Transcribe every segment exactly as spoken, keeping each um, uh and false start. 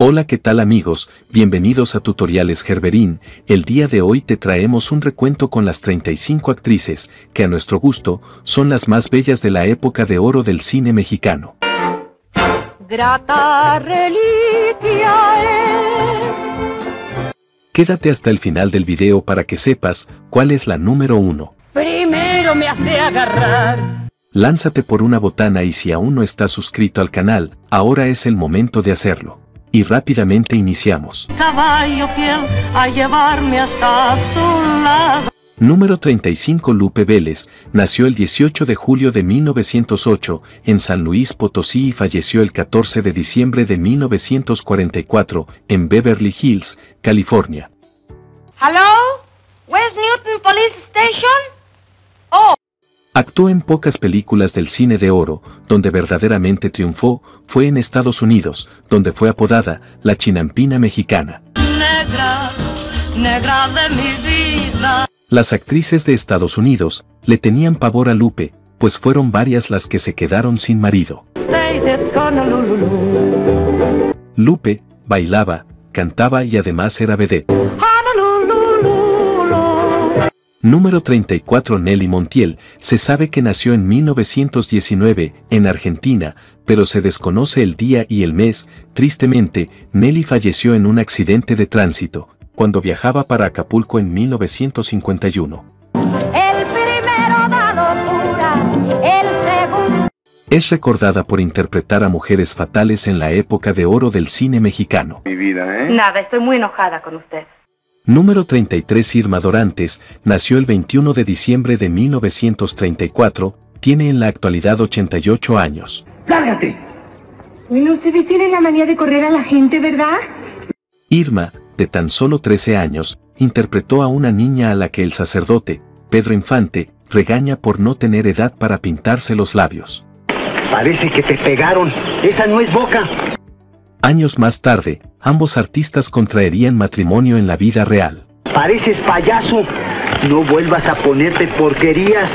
Hola, ¿qué tal amigos? Bienvenidos a Tutoriales Gerberín. El día de hoy te traemos un recuento con las treinta y cinco actrices, que a nuestro gusto, son las más bellas de la época de oro del cine mexicano. Grata reliquia es. Quédate hasta el final del video para que sepas cuál es la número uno. Primero me has de agarrar. Lánzate por una botana y si aún no estás suscrito al canal, ahora es el momento de hacerlo. Y rápidamente iniciamos. Caballo fiel a llevarme hasta su lado. Número treinta y cinco. Lupe Vélez, nació el dieciocho de julio de mil novecientos ocho en San Luis Potosí y falleció el catorce de diciembre de mil novecientos cuarenta y cuatro en Beverly Hills, California. Hello? Where's Newton Police Station? Oh. Actuó en pocas películas del cine de oro, donde verdaderamente triunfó fue en Estados Unidos, donde fue apodada la Chinampina Mexicana. Negra, negra de mi vida. Las actrices de Estados Unidos le tenían pavor a Lupe, pues fueron varias las que se quedaron sin marido. Lupe bailaba, cantaba y además era vedette. Número treinta y cuatro. Nelly Montiel, se sabe que nació en mil novecientos diecinueve en Argentina, pero se desconoce el día y el mes. Tristemente, Nelly falleció en un accidente de tránsito, cuando viajaba para Acapulco en mil novecientos cincuenta y uno. El primero da locura, el segundo. Es recordada por interpretar a mujeres fatales en la época de oro del cine mexicano. Mi vida, ¿eh? Nada, estoy muy enojada con usted. Número treinta y tres. Irma Dorantes, nació el veintiuno de diciembre de mil novecientos treinta y cuatro, tiene en la actualidad ochenta y ocho años. ¡Lárgate! Bueno, ustedes tienen la manía de correr a la gente, ¿verdad? Irma, de tan solo trece años, interpretó a una niña a la que el sacerdote, Pedro Infante, regaña por no tener edad para pintarse los labios. Parece que te pegaron. Esa no es boca. Años más tarde, ambos artistas contraerían matrimonio en la vida real. Pareces payaso. No vuelvas a ponerte porquerías.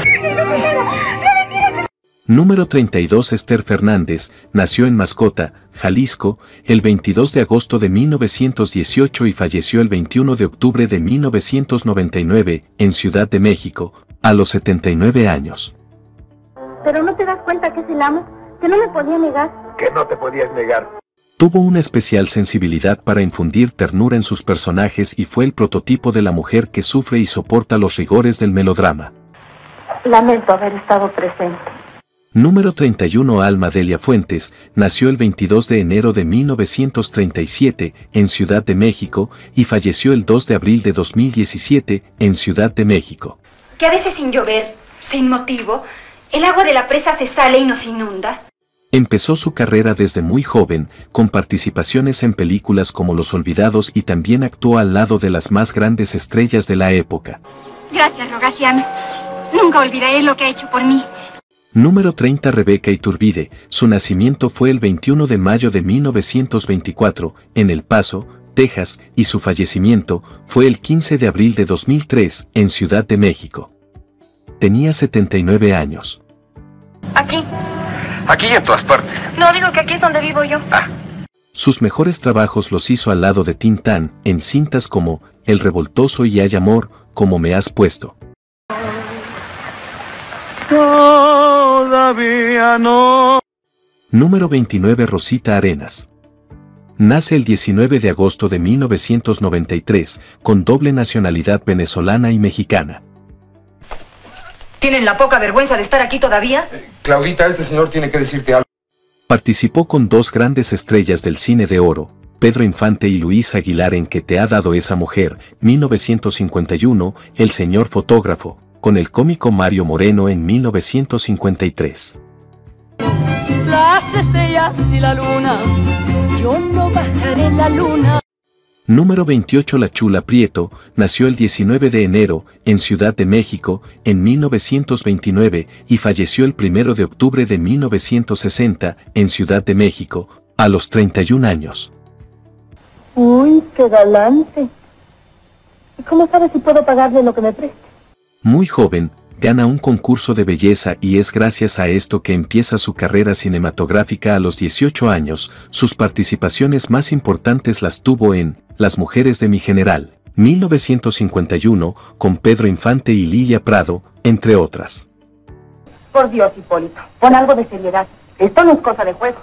Número treinta y dos. Esther Fernández, nació en Mascota, Jalisco, el veintidós de agosto de mil novecientos dieciocho y falleció el veintiuno de octubre de mil novecientos noventa y nueve, en Ciudad de México, a los setenta y nueve años. Pero no te das cuenta que es el amo, que no me podía negar. Que no te podías negar. Tuvo una especial sensibilidad para infundir ternura en sus personajes y fue el prototipo de la mujer que sufre y soporta los rigores del melodrama. Lamento haber estado presente. Número treinta y uno. Alma Delia Fuentes, nació el veintidós de enero de mil novecientos treinta y siete en Ciudad de México y falleció el dos de abril de dos mil diecisiete en Ciudad de México. Que a veces sin llover, sin motivo, el agua de la presa se sale y nos inunda. Empezó su carrera desde muy joven, con participaciones en películas como Los Olvidados y también actuó al lado de las más grandes estrellas de la época. Gracias, Rogaciano. Nunca olvidaré lo que ha hecho por mí. Número treinta. Rebeca Iturbide, su nacimiento fue el veintiuno de mayo de mil novecientos veinticuatro, en El Paso, Texas, y su fallecimiento fue el quince de abril de dos mil tres, en Ciudad de México. Tenía setenta y nueve años. Aquí. Aquí y en todas partes. No, digo que aquí es donde vivo yo. Ah. Sus mejores trabajos los hizo al lado de Tintán, en cintas como El Revoltoso y Hay Amor, como Me Has Puesto. Todavía no. Número veintinueve. Rosita Arenas. Nace el diecinueve de agosto de mil novecientos noventa y tres, con doble nacionalidad venezolana y mexicana. ¿Tienen la poca vergüenza de estar aquí todavía? Claudita, este señor tiene que decirte algo. Participó con dos grandes estrellas del cine de oro, Pedro Infante y Luis Aguilar en ¿Qué te ha dado esa mujer?, mil novecientos cincuenta y uno, El señor fotógrafo, con el cómico Mario Moreno en mil novecientos cincuenta y tres. Las estrellas y la luna, yo no bajaré la luna. Número veintiocho. La Chula Prieto, nació el diecinueve de enero, en Ciudad de México, en mil novecientos veintinueve, y falleció el primero de octubre de mil novecientos sesenta, en Ciudad de México, a los treinta y un años. Uy, qué galante. ¿Y cómo sabes si puedo pagarle lo que me preste? Muy joven, gana un concurso de belleza y es gracias a esto que empieza su carrera cinematográfica a los dieciocho años. Sus participaciones más importantes las tuvo en Las mujeres de mi general, mil novecientos cincuenta y uno, con Pedro Infante y Lilia Prado, entre otras. Por Dios, Hipólito, pon algo de seriedad. Esto no es cosa de juego.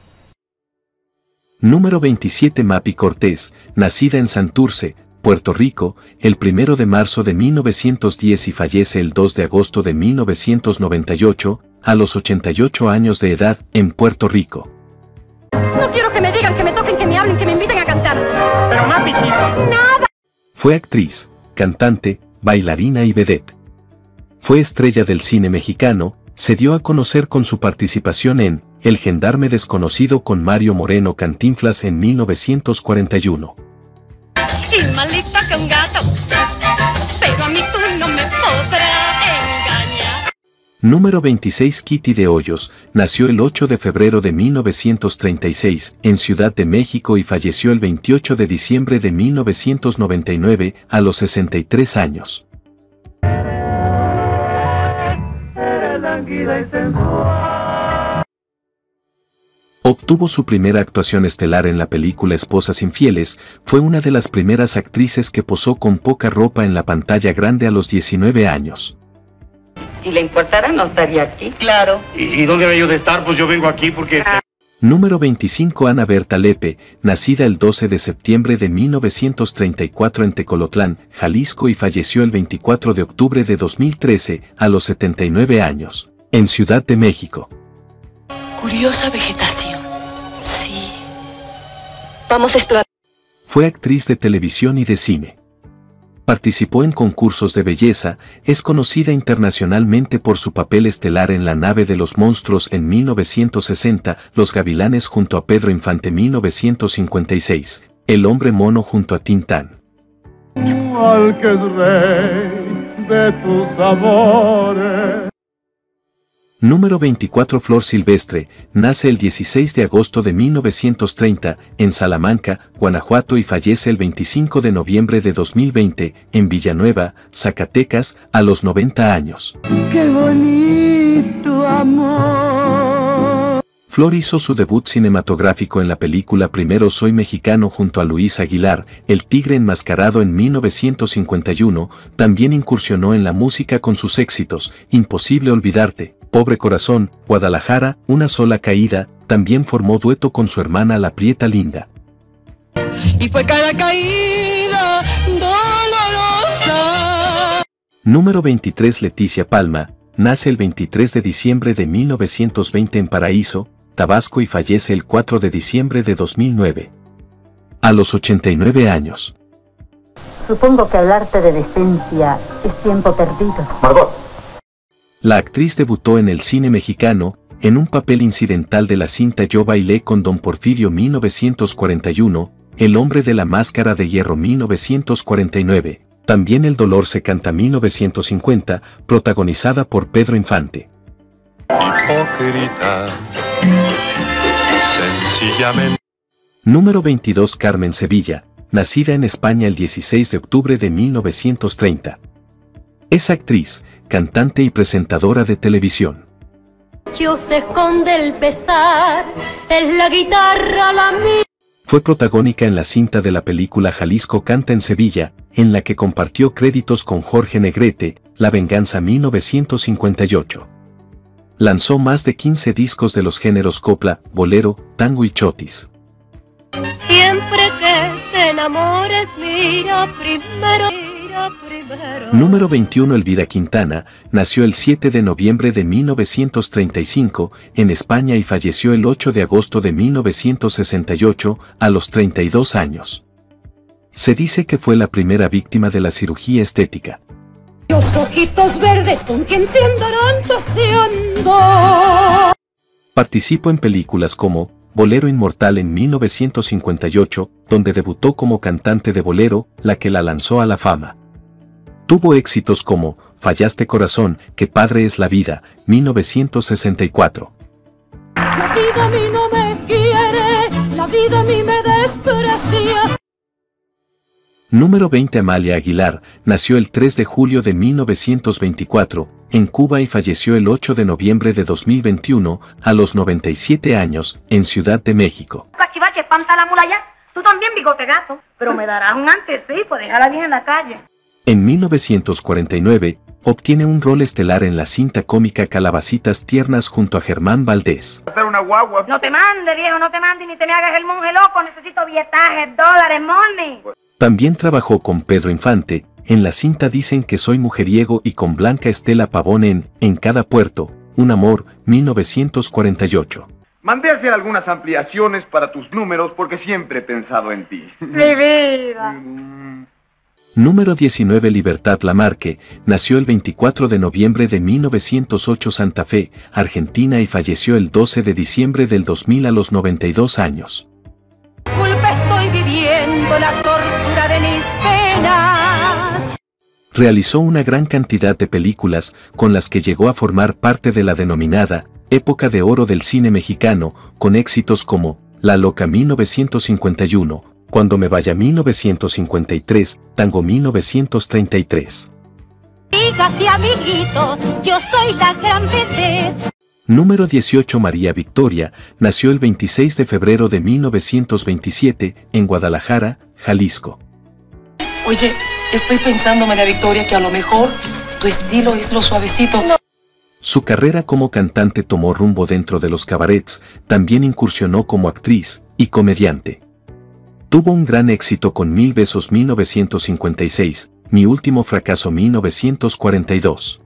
Número veintisiete. Mapi Cortés, nacida en Santurce, Puerto Rico, el primero de marzo de mil novecientos diez y fallece el dos de agosto de mil novecientos noventa y ocho, a los ochenta y ocho años de edad, en Puerto Rico. No quiero que me digan, que me toquen, que me hablen, que me inviten a cantar. Pero Mapi, nada. Fue actriz, cantante, bailarina y vedette. Fue estrella del cine mexicano, se dio a conocer con su participación en El gendarme desconocido con Mario Moreno Cantinflas en mil novecientos cuarenta y uno. Y malita que un gato, pero a mí tú no me podrás engañar. Número veintiséis. Kitty de Hoyos, nació el ocho de febrero de mil novecientos treinta y seis en Ciudad de México y falleció el veintiocho de diciembre de mil novecientos noventa y nueve, a los sesenta y tres años. Obtuvo su primera actuación estelar en la película Esposas Infieles, fue una de las primeras actrices que posó con poca ropa en la pantalla grande a los diecinueve años. Si le importara no estaría aquí. Claro. ¿Y, y dónde debe yo de estar? Pues yo vengo aquí porque... Ah. Número veinticinco. Ana Berta Lepe, nacida el doce de septiembre de mil novecientos treinta y cuatro en Tecolotlán, Jalisco y falleció el veinticuatro de octubre de dos mil trece, a los setenta y nueve años, en Ciudad de México. Curiosa vegetación. Sí. Vamos a explorar. Fue actriz de televisión y de cine. Participó en concursos de belleza, es conocida internacionalmente por su papel estelar en La nave de los monstruos en mil novecientos sesenta, Los gavilanes junto a Pedro Infante mil novecientos cincuenta y seis, El hombre mono junto a Tintán. Al que es rey de tus amores. Número veinticuatro. Flor Silvestre, nace el dieciséis de agosto de mil novecientos treinta, en Salamanca, Guanajuato y fallece el veinticinco de noviembre de dos mil veinte, en Villanueva, Zacatecas, a los noventa años. ¡Qué bonito amor! Flor hizo su debut cinematográfico en la película Primero soy mexicano junto a Luis Aguilar, El tigre enmascarado en mil novecientos cincuenta y uno, también incursionó en la música con sus éxitos, Imposible olvidarte, Pobre corazón, Guadalajara, Una sola caída, también formó dueto con su hermana La Prieta Linda. Y fue cada caída dolorosa. Número veintitrés. Leticia Palma, nace el veintitrés de diciembre de mil novecientos veinte en Paraíso, Tabasco y fallece el cuatro de diciembre de dos mil nueve. A los ochenta y nueve años. Supongo que hablarte de decencia es tiempo perdido. Margot. La actriz debutó en el cine mexicano, en un papel incidental de la cinta Yo bailé con Don Porfirio mil novecientos cuarenta y uno, El hombre de la máscara de hierro mil novecientos cuarenta y nueve, también El dolor se canta mil novecientos cincuenta, protagonizada por Pedro Infante. Hipócrita, sencillamente. Número veintidós. Carmen Sevilla, nacida en España el dieciséis de octubre de mil novecientos treinta. Es actriz, cantante y presentadora de televisión. Yo se esconde el pesar, es la guitarra la mía. Fue protagónica en la cinta de la película Jalisco canta en Sevilla, en la que compartió créditos con Jorge Negrete, La venganza mil novecientos cincuenta y ocho. Lanzó más de quince discos de los géneros copla, bolero, tango y chotis. Siempre que te enamores, mira primero, mira primero. Número veintiuno. Elvira Quintana, nació el siete de noviembre de mil novecientos treinta y cinco, en España y falleció el ocho de agosto de mil novecientos sesenta y ocho, a los treinta y dos años. Se dice que fue la primera víctima de la cirugía estética. Los ojitos verdes con quien se andarán paseando. Participó en películas como Bolero Inmortal en mil novecientos cincuenta y ocho, donde debutó como cantante de bolero, la que la lanzó a la fama. Tuvo éxitos como Fallaste corazón, Qué padre es la vida, mil novecientos sesenta y cuatro. La vida a mí no me quiere, la vida a mí me desprecia. Número veinte. Amalia Aguilar, nació el tres de julio de mil novecientos veinticuatro, en Cuba y falleció el ocho de noviembre de dos mil veintiuno, a los noventa y siete años, en Ciudad de México. Aquí va que espanta la mula ya. Tú también, bigote gato. Pero me darás un anticipo, dejarla bien en la calle. En mil novecientos cuarenta y nueve, obtiene un rol estelar en la cinta cómica Calabacitas Tiernas junto a Germán Valdés. Hacer una guagua. No te mande, viejo, no te mande ni te me hagas el monje loco. Necesito billetajes, dólares, money. También trabajó con Pedro Infante, en la cinta Dicen que soy mujeriego y con Blanca Estela Pavón en En cada puerto, un amor, mil novecientos cuarenta y ocho. Mandé a hacer algunas ampliaciones para tus números porque siempre he pensado en ti. Mi vida. Número diecinueve. Libertad Lamarque, nació el veinticuatro de noviembre de mil novecientos ocho Santa Fe, Argentina y falleció el doce de diciembre del dos mil a los noventa y dos años. Culpa estoy viviendo la tortura de mis penas. Realizó una gran cantidad de películas con las que llegó a formar parte de la denominada época de oro del cine mexicano, con éxitos como La Loca mil novecientos cincuenta y uno, Cuando me vaya mil novecientos cincuenta y tres, Tango mil novecientos treinta y tres. Hijas y amiguitos, yo soy la gran vedette. Número dieciocho. María Victoria, nació el veintiséis de febrero de mil novecientos veintisiete, en Guadalajara, Jalisco. Oye, estoy pensando, María Victoria, que a lo mejor tu estilo es lo suavecito. No. Su carrera como cantante tomó rumbo dentro de los cabarets, también incursionó como actriz y comediante. Tuvo un gran éxito con Mil besos mil novecientos cincuenta y seis, Mi último fracaso mil novecientos cuarenta y dos.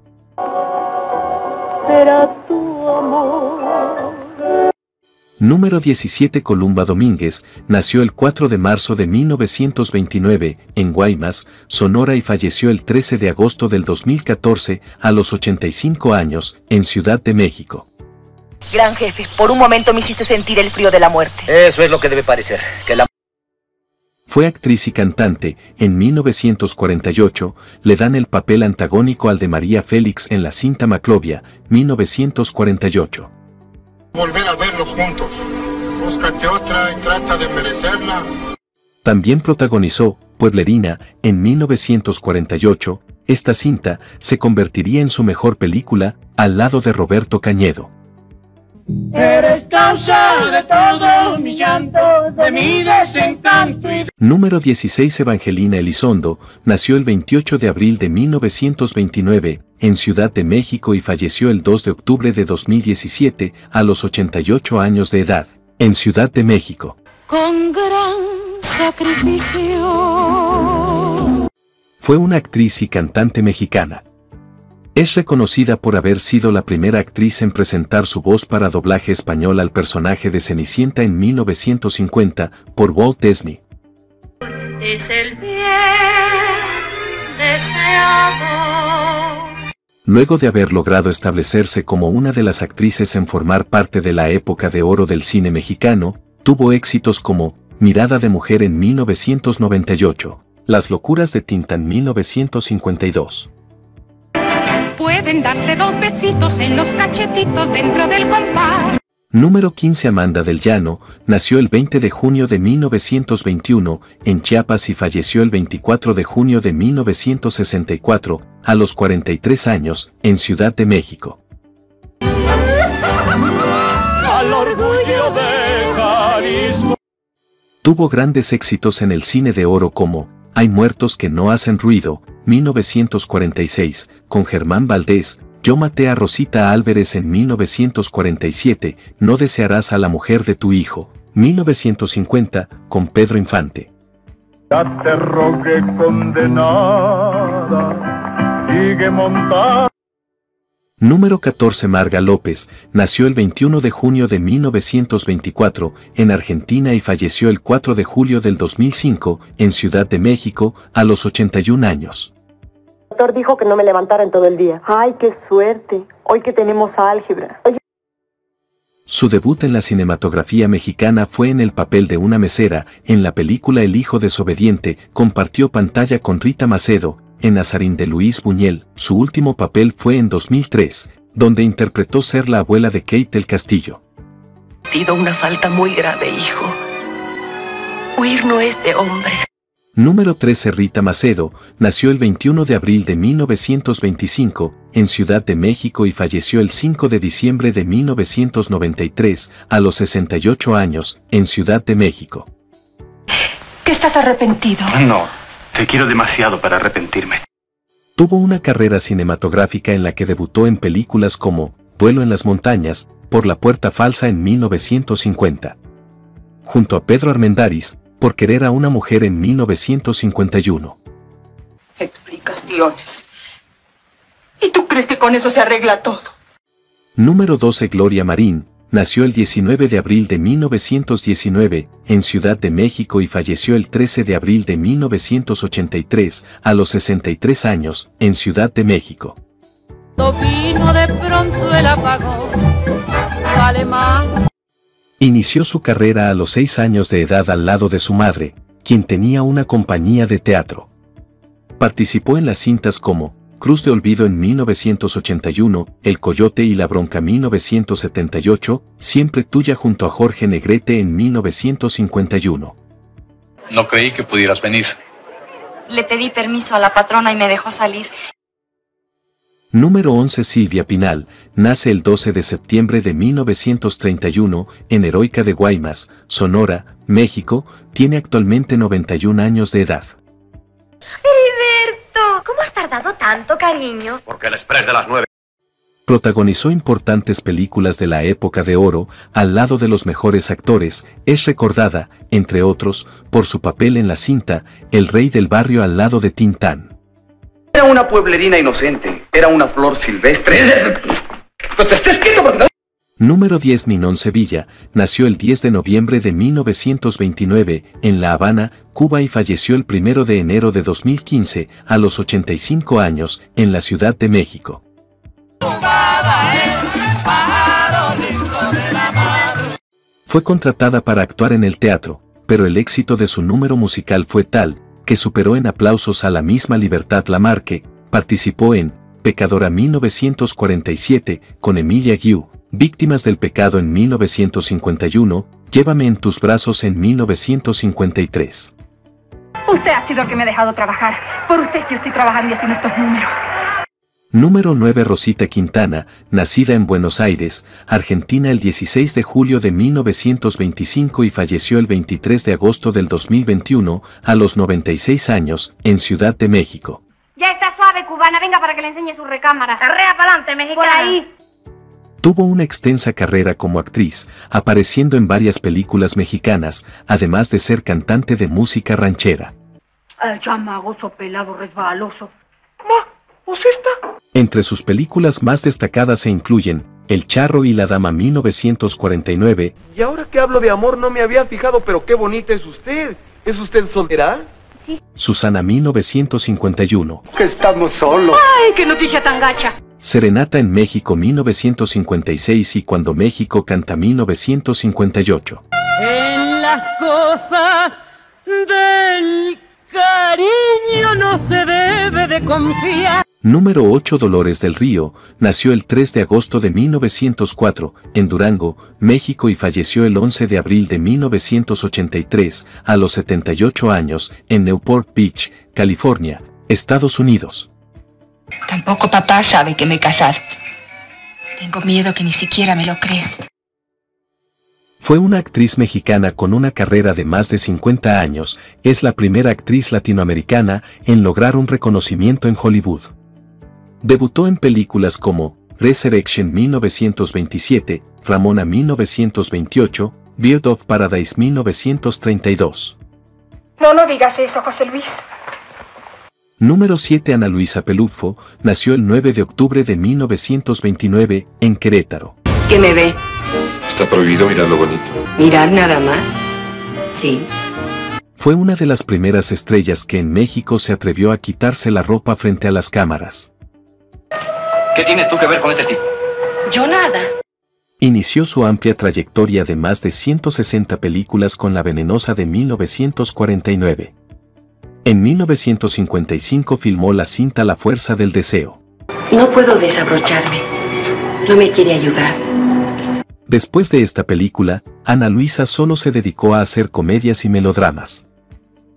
Será tu amor. Número diecisiete. Columba Domínguez, nació el cuatro de marzo de mil novecientos veintinueve, en Guaymas, Sonora y falleció el trece de agosto del dos mil catorce, a los ochenta y cinco años, en Ciudad de México. Gran jefe, por un momento me hiciste sentir el frío de la muerte. Eso es lo que debe parecer, que la... Fue actriz y cantante. En mil novecientos cuarenta y ocho, le dan el papel antagónico al de María Félix en la cinta Maclovia, mil novecientos cuarenta y ocho. Volver a verlos juntos. Búscate otra y trata de merecerla. También protagonizó Pueblerina en mil novecientos cuarenta y ocho. Esta cinta se convertiría en su mejor película, al lado de Roberto Cañedo. Eres causa de todo mi llanto, de mi desencanto y... Número dieciséis. Evangelina Elizondo, nació el veintiocho de abril de mil novecientos veintinueve, en Ciudad de México y falleció el dos de octubre de dos mil diecisiete, a los ochenta y ocho años de edad, en Ciudad de México. Con gran sacrificio. Fue una actriz y cantante mexicana. Es reconocida por haber sido la primera actriz en presentar su voz para doblaje español al personaje de Cenicienta en mil novecientos cincuenta, por Walt Disney. Es el bien deseado. Luego de haber logrado establecerse como una de las actrices en formar parte de la época de oro del cine mexicano, tuvo éxitos como Mirada de mujer en mil novecientos noventa y ocho, Las locuras de Tinta en mil novecientos cincuenta y dos. Pueden darse dos besitos en los cachetitos dentro del compás. Número quince. Amanda del Llano, nació el veinte de junio de mil novecientos veintiuno, en Chiapas y falleció el veinticuatro de junio de mil novecientos sesenta y cuatro, a los cuarenta y tres años, en Ciudad de México. Al orgullo de Jalisco. Tuvo grandes éxitos en el cine de oro como Hay muertos que no hacen ruido, mil novecientos cuarenta y seis, con Germán Valdés. Yo maté a Rosita Álvarez en mil novecientos cuarenta y siete, No desearás a la mujer de tu hijo, mil novecientos cincuenta, con Pedro Infante. Ya te rogué condenada, sigue montada. Número catorce. Marga López, nació el veintiuno de junio de mil novecientos veinticuatro, en Argentina y falleció el cuatro de julio del dos mil cinco, en Ciudad de México, a los ochenta y un años. El doctor dijo que no me levantara en todo el día. ¡Ay, qué suerte! Hoy que tenemos álgebra. Oye. Su debut en la cinematografía mexicana fue en el papel de una mesera, en la película El hijo desobediente. Compartió pantalla con Rita Macedo, en Nazarín de Luis Buñuel. Su último papel fue en dos mil tres, donde interpretó ser la abuela de Kate del Castillo. He cometido una falta muy grave, hijo. Huir no es de hombres. Número trece. Rita Macedo, nació el veintiuno de abril de mil novecientos veinticinco, en Ciudad de México y falleció el cinco de diciembre de mil novecientos noventa y tres, a los sesenta y ocho años, en Ciudad de México. ¿Que estás arrepentido? No, te quiero demasiado para arrepentirme. Tuvo una carrera cinematográfica en la que debutó en películas como Duelo en las montañas, Por la puerta falsa en mil novecientos cincuenta. Junto a Pedro Armendáriz, Por querer a una mujer en mil novecientos cincuenta y uno. Explicaciones. ¿Y tú crees que con eso se arregla todo? Número doce. Gloria Marín, nació el diecinueve de abril de mil novecientos diecinueve, en Ciudad de México y falleció el trece de abril de mil novecientos ochenta y tres, a los sesenta y tres años, en Ciudad de México. Vino de pronto el apagón, vale más. Inició su carrera a los seis años de edad al lado de su madre, quien tenía una compañía de teatro. Participó en las cintas como Cruz de Olvido en mil novecientos ochenta y uno, El Coyote y la Bronca mil novecientos setenta y ocho, Siempre tuya junto a Jorge Negrete en mil novecientos cincuenta y uno. No creí que pudieras venir. Le pedí permiso a la patrona y me dejó salir. Número once. Silvia Pinal, nace el doce de septiembre de mil novecientos treinta y uno, en Heroica de Guaymas, Sonora, México, tiene actualmente noventa y un años de edad. Heriberto, ¿cómo has tardado tanto, cariño? Porque el express de las nueve. Protagonizó importantes películas de la época de oro, al lado de los mejores actores, es recordada, entre otros, por su papel en la cinta El Rey del Barrio al lado de Tintán. Era una pueblerina inocente, era una flor silvestre. Pues te estés quieto, porque... Número diez. Ninón Sevilla, nació el diez de noviembre de mil novecientos veintinueve, en La Habana, Cuba y falleció el primero de enero de dos mil quince, a los ochenta y cinco años, en la Ciudad de México. Fue contratada para actuar en el teatro, pero el éxito de su número musical fue tal, que superó en aplausos a la misma Libertad Lamarque. Participó en Pecadora mil novecientos cuarenta y siete, con Emilia Guiú, Víctimas del Pecado en mil novecientos cincuenta y uno, Llévame en tus brazos en mil novecientos cincuenta y tres. Usted ha sido el que me ha dejado trabajar. Por usted yo estoy trabajando y haciendo estos números. Número nueve. Rosita Quintana, nacida en Buenos Aires, Argentina el dieciséis de julio de mil novecientos veinticinco y falleció el veintitrés de agosto del dos mil veintiuno, a los noventa y seis años, en Ciudad de México. Ya está suave, cubana, venga para que le enseñe su recámara. Carrea para adelante, mexicana. Por ahí. Tuvo una extensa carrera como actriz, apareciendo en varias películas mexicanas, además de ser cantante de música ranchera. El chamagoso pelado resbaloso. ¿Pues esta? Entre sus películas más destacadas se incluyen El Charro y la Dama mil novecientos cuarenta y nueve. Y ahora que hablo de amor no me había fijado, pero qué bonita es usted. ¿Es usted soltera? Sí. Susana mil novecientos cincuenta y uno. Que estamos solos. ¡Ay, qué noticia tan gacha! Serenata en México mil novecientos cincuenta y seis y Cuando México canta mil novecientos cincuenta y ocho. En las cosas del cariño no se debe de confiar. Número ocho. Dolores del Río, nació el tres de agosto de mil novecientos cuatro, en Durango, México y falleció el once de abril de mil novecientos ochenta y tres, a los setenta y ocho años, en Newport Beach, California, Estados Unidos. Tampoco papá sabe que me he casado. Tengo miedo que ni siquiera me lo crea. Fue una actriz mexicana con una carrera de más de cincuenta años, es la primera actriz latinoamericana en lograr un reconocimiento en Hollywood. Debutó en películas como Resurrection mil novecientos veintisiete, Ramona mil novecientos veintiocho, Bird of Paradise mil novecientos treinta y dos. No, no digas eso, José Luis. Número siete. Ana Luisa Pelufo, nació el nueve de octubre de mil novecientos veintinueve, en Querétaro. ¿Qué me ve? Está prohibido mirar lo bonito. ¿Mirar nada más? Sí. Fue una de las primeras estrellas que en México se atrevió a quitarse la ropa frente a las cámaras. ¿Qué tienes tú que ver con este tipo? Yo nada. Inició su amplia trayectoria de más de ciento sesenta películas con La Venenosa de mil novecientos cuarenta y nueve. En mil novecientos cincuenta y cinco filmó la cinta La Fuerza del Deseo. No puedo desabrocharme. No me quiere ayudar. Después de esta película, Ana Luisa solo se dedicó a hacer comedias y melodramas.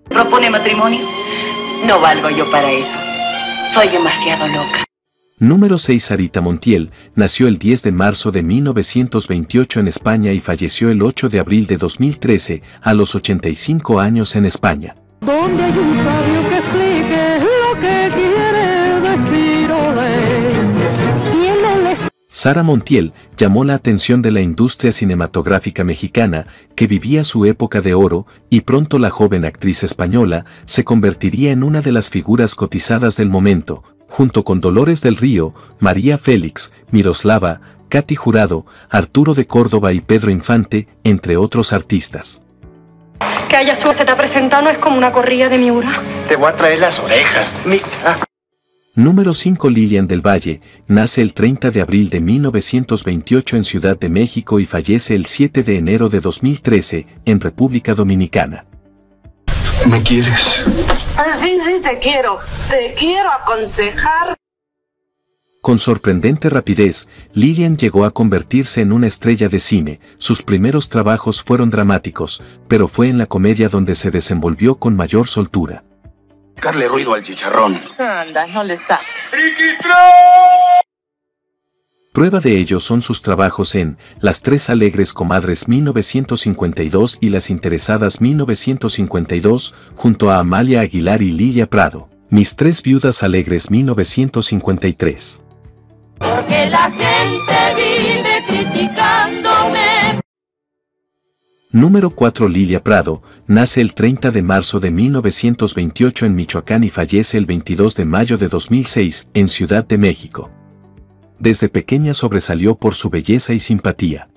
¿Propone matrimonio? No valgo yo para eso. Soy demasiado loca. Número seis. Sarita Montiel nació el diez de marzo de mil novecientos veintiocho en España y falleció el ocho de abril de dos mil trece a los ochenta y cinco años en España. Donde hay un sabio que explique lo que quiere decir, ole. Cielo le... Sara Montiel llamó la atención de la industria cinematográfica mexicana, que vivía su época de oro, y pronto la joven actriz española se convertiría en una de las figuras cotizadas del momento, junto con Dolores del Río, María Félix, Miroslava, Katy Jurado, Arturo de Córdoba y Pedro Infante, entre otros artistas. Que haya suerte te ha presentado no es como una corrida de Miura. Te voy a traer las orejas, Mita. Número cinco. Lilian del Valle nace el treinta de abril de mil novecientos veintiocho en Ciudad de México y fallece el siete de enero de dos mil trece en República Dominicana. ¿Me quieres? Sí, sí, te quiero. Te quiero aconsejar. Con sorprendente rapidez, Lilian llegó a convertirse en una estrella de cine. Sus primeros trabajos fueron dramáticos, pero fue en la comedia donde se desenvolvió con mayor soltura. Darle ruido al chicharrón. Anda, no le saques. Prueba de ello son sus trabajos en Las Tres Alegres Comadres mil novecientos cincuenta y dos y Las Interesadas mil novecientos cincuenta y dos, junto a Amalia Aguilar y Lilia Prado. Mis Tres Viudas Alegres mil novecientos cincuenta y tres. Porque la gente vive criticándome. Número cuatro. Lilia Prado nace el treinta de marzo de mil novecientos veintiocho en Michoacán y fallece el veintidós de mayo de dos mil seis en Ciudad de México. Desde pequeña sobresalió por su belleza y simpatía.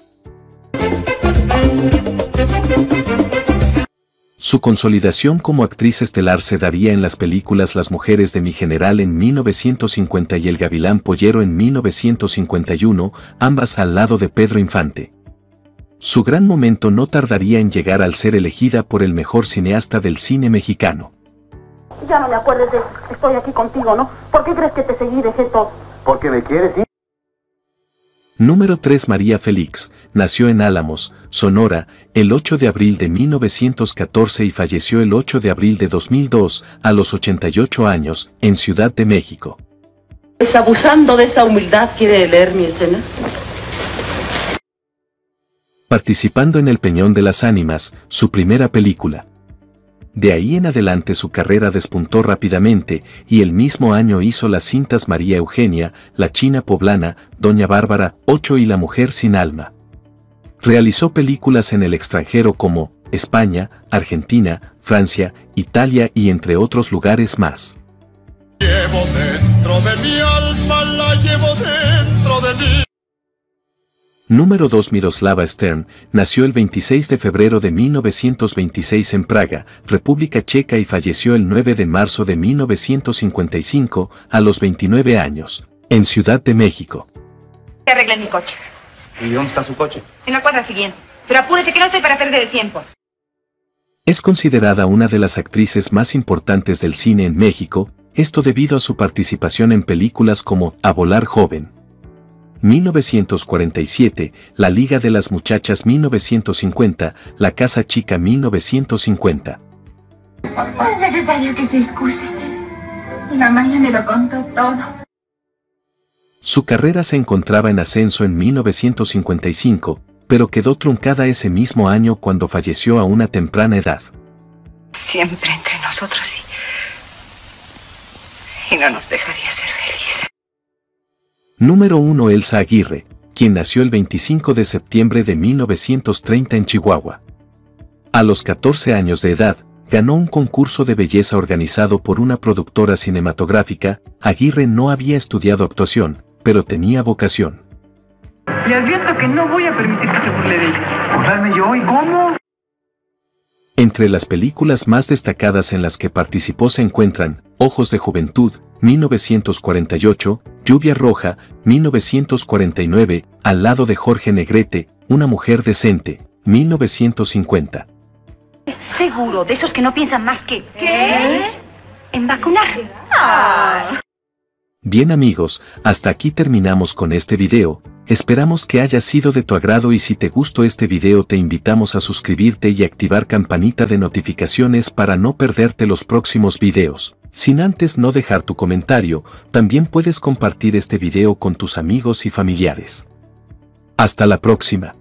Su consolidación como actriz estelar se daría en las películas Las Mujeres de mi General en mil novecientos cincuenta y El Gavilán Pollero en mil novecientos cincuenta y uno, ambas al lado de Pedro Infante. Su gran momento no tardaría en llegar al ser elegida por el mejor cineasta del cine mexicano. Ya no me acuerdes de eso. Estoy aquí contigo, ¿no? ¿Por qué crees que te seguí y dejé todo? Porque me quieres, ¿sí? Número tres. María Félix nació en Álamos, Sonora, el ocho de abril de mil novecientos catorce y falleció el ocho de abril de dos mil dos, a los ochenta y ocho años, en Ciudad de México. Pues abusando de esa humildad, ¿quiere leer mi escena? Participando en El Peñón de las Ánimas, su primera película. De ahí en adelante su carrera despuntó rápidamente y el mismo año hizo las cintas María Eugenia, La China Poblana, Doña Bárbara, Ocho y La Mujer sin Alma. Realizó películas en el extranjero como España, Argentina, Francia, Italia y entre otros lugares más. Llevo dentro de mi alma, la llevo dentro de mí. Número dos. Miroslava Stern nació el veintiséis de febrero de mil novecientos veintiséis en Praga, República Checa y falleció el nueve de marzo de mil novecientos cincuenta y cinco, a los veintinueve años, en Ciudad de México. Te arreglé mi coche. ¿Y dónde está su coche? En la cuadra siguiente. Pero apúrese que no estoy para perder el tiempo. Es considerada una de las actrices más importantes del cine en México, esto debido a su participación en películas como A Volar Joven, mil novecientos cuarenta y siete, La Liga de las Muchachas mil novecientos cincuenta, La Casa Chica mil novecientos cincuenta. No es necesario que se excuse. Mi mamá ya me lo contó todo. Su carrera se encontraba en ascenso en mil novecientos cincuenta y cinco, pero quedó truncada ese mismo año cuando falleció a una temprana edad. Siempre entre nosotros y... y no nos dejaría ser felices. Número uno. Elsa Aguirre, quien nació el veinticinco de septiembre de mil novecientos treinta en Chihuahua. A los catorce años de edad, ganó un concurso de belleza organizado por una productora cinematográfica. Aguirre no había estudiado actuación, pero tenía vocación. Le advierto que no voy a permitir que se burle de ella. ¿Burlarme yo? ¿Y cómo? Entre las películas más destacadas en las que participó se encuentran Ojos de Juventud, mil novecientos cuarenta y ocho, Lluvia Roja, mil novecientos cuarenta y nueve, Al lado de Jorge Negrete, Una mujer decente, mil novecientos cincuenta. Seguro, de esos que no piensan más que... ¿Qué? En vacunar. Ah. Bien amigos, hasta aquí terminamos con este video, esperamos que haya sido de tu agrado y si te gustó este video te invitamos a suscribirte y activar campanita de notificaciones para no perderte los próximos videos. Sin antes no dejar tu comentario, también puedes compartir este video con tus amigos y familiares. Hasta la próxima.